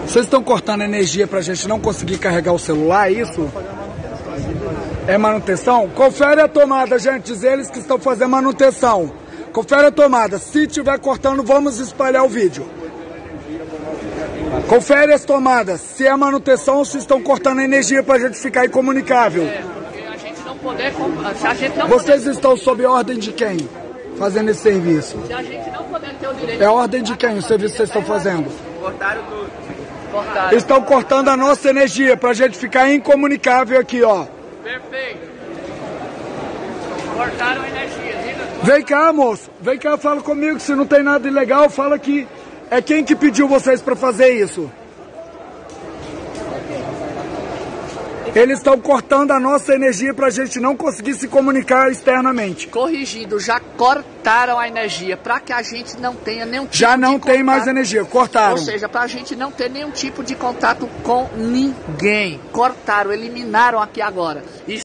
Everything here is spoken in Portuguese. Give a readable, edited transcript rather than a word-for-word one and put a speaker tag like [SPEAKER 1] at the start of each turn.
[SPEAKER 1] Vocês estão cortando energia pra gente não conseguir carregar o celular, é isso? É manutenção? Confere a tomada, gente. Diz eles que estão fazendo manutenção. Confere a tomada. Se estiver cortando, vamos espalhar o vídeo. Confere as tomadas. Se é manutenção ou se estão cortando energia pra gente ficar incomunicável.
[SPEAKER 2] Porque a gente não poder... Se a gente não
[SPEAKER 1] Vocês estão sob ordem de quem? Fazendo esse serviço?
[SPEAKER 2] Se a gente não puder ter o direito...
[SPEAKER 1] É ordem de quem o serviço que vocês estão fazendo?
[SPEAKER 2] Cortaram tudo. Cortaram.
[SPEAKER 1] Estão cortando a nossa energia pra gente ficar incomunicável aqui, ó.
[SPEAKER 2] Perfeito. Cortaram a energia.
[SPEAKER 1] Vem cá, moço. Vem cá, fala comigo. Se não tem nada ilegal, fala que é quem que pediu vocês pra fazer isso. Eles estão cortando a nossa energia pra gente não conseguir se comunicar externamente.
[SPEAKER 2] Corrigindo, já cortaram a energia para que a gente não tenha nenhum tipo
[SPEAKER 1] Já não
[SPEAKER 2] de
[SPEAKER 1] tem
[SPEAKER 2] contato.
[SPEAKER 1] mais energia, cortaram.
[SPEAKER 2] Ou seja, para a gente não ter nenhum tipo de contato com ninguém. Cortaram, eliminaram aqui agora.